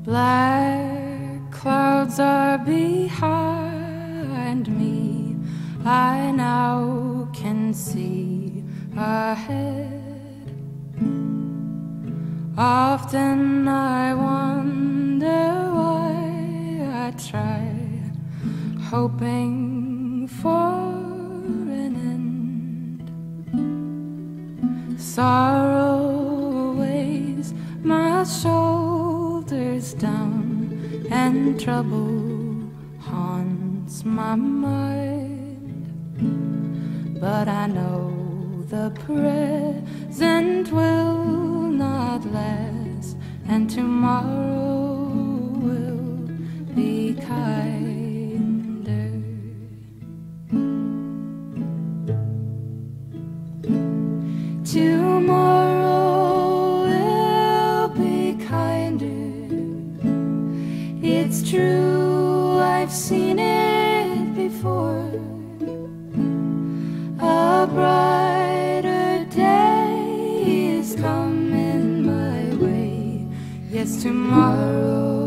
Black clouds are behind me. I now can see ahead. Often I wonder why I try, hoping for an end. Sorrow weighs my shoulders down, and trouble haunts my mind. But I know the present will not last, and tomorrow will be kinder. Tomorrow will be kinder. It's true, I've seen it before. A brighter day is coming my way. Yes, tomorrow